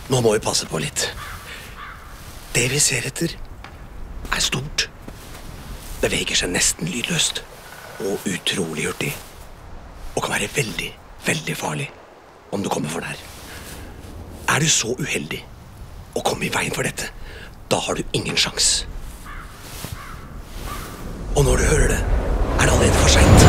Nå må vi passe på litt. Det vi ser etter, er stort. Beveger seg nesten lydløst. Og utrolig hurtig. Og kan være veldig, veldig farlig om du kommer for nær. Er du så uheldig å komme i veien for dette, da har du ingen sjans. Og når du hører det, er det allerede for sent.